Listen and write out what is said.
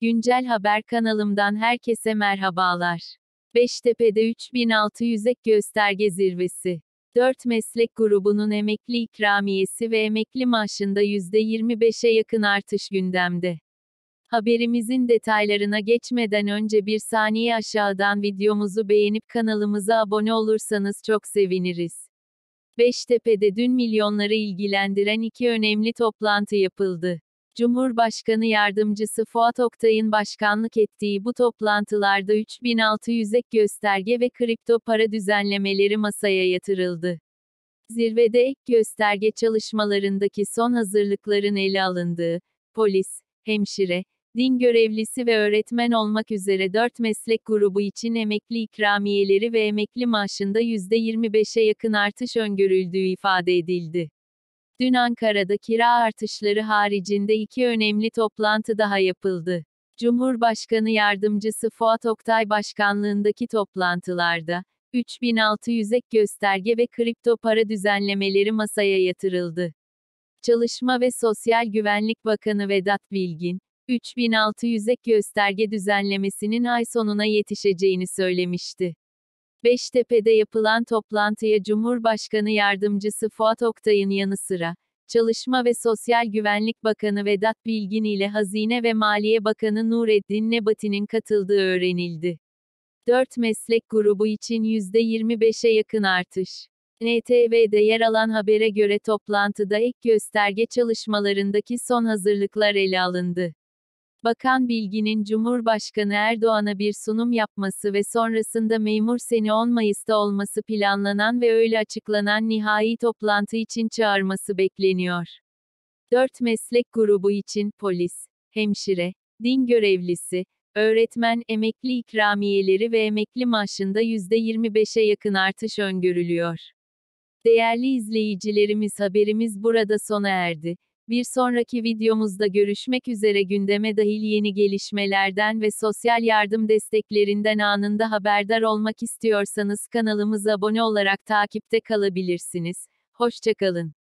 Güncel Haber kanalımdan herkese merhabalar. Beştepe'de 3600 ek gösterge zirvesi. 4 meslek grubunun emekli ikramiyesi ve emekli maaşında %25'e yakın artış gündemde. Haberimizin detaylarına geçmeden önce bir saniye aşağıdan videomuzu beğenip kanalımıza abone olursanız çok seviniriz. Beştepe'de dün milyonları ilgilendiren iki önemli toplantı yapıldı. Cumhurbaşkanı Yardımcısı Fuat Oktay'ın başkanlık ettiği bu toplantılarda 3600 ek gösterge ve kripto para düzenlemeleri masaya yatırıldı. Zirvede ek gösterge çalışmalarındaki son hazırlıkların ele alındığı, polis, hemşire, din görevlisi ve öğretmen olmak üzere 4 meslek grubu için emekli ikramiyeleri ve emekli maaşında %25'e yakın artış öngörüldüğü ifade edildi. Dün Ankara'da kira artışları haricinde iki önemli toplantı daha yapıldı. Cumhurbaşkanı Yardımcısı Fuat Oktay başkanlığındaki toplantılarda, 3600 ek gösterge ve kripto para düzenlemeleri masaya yatırıldı. Çalışma ve Sosyal Güvenlik Bakanı Vedat Bilgin, 3600 ek gösterge düzenlemesinin ay sonuna yetişeceğini söylemişti. Beştepe'de yapılan toplantıya Cumhurbaşkanı Yardımcısı Fuat Oktay'ın yanı sıra, Çalışma ve Sosyal Güvenlik Bakanı Vedat Bilgin ile Hazine ve Maliye Bakanı Nureddin Nebati'nin katıldığı öğrenildi. 4 meslek grubu için %25'e yakın artış. NTV'de yer alan habere göre toplantıda ek gösterge çalışmalarındaki son hazırlıklar ele alındı. Bakan Bilgin'in Cumhurbaşkanı Erdoğan'a bir sunum yapması ve sonrasında memur seni 10 Mayıs'ta olması planlanan ve öyle açıklanan nihai toplantı için çağırması bekleniyor. 4 meslek grubu için polis, hemşire, din görevlisi, öğretmen emekli ikramiyeleri ve emekli maaşında %25'e yakın artış öngörülüyor. Değerli izleyicilerimiz, haberimiz burada sona erdi. Bir sonraki videomuzda görüşmek üzere. Gündeme dahil yeni gelişmelerden ve sosyal yardım desteklerinden anında haberdar olmak istiyorsanız kanalımıza abone olarak takipte kalabilirsiniz. Hoşça kalın.